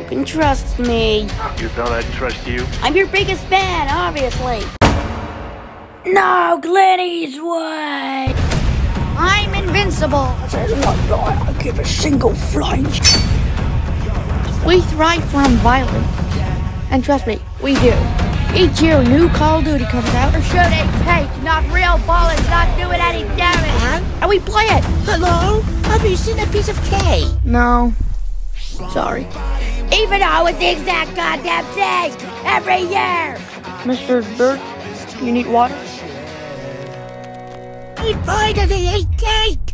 can trust me. You thought I'd trust you? I'm your biggest fan, obviously. No, Clint Eastwood! I'm invincible. As a light, I give a single flying. We thrive from violence. And trust me, we do. Each year, new Call of Duty comes out. Or shoot a cake, not real bullets, not doing any damage. And we play it. Hello? Have you seen a piece of cake? No. Sorry. Even though it's the exact goddamn thing every year. Mr. Bird, you need water? I finally ate cake!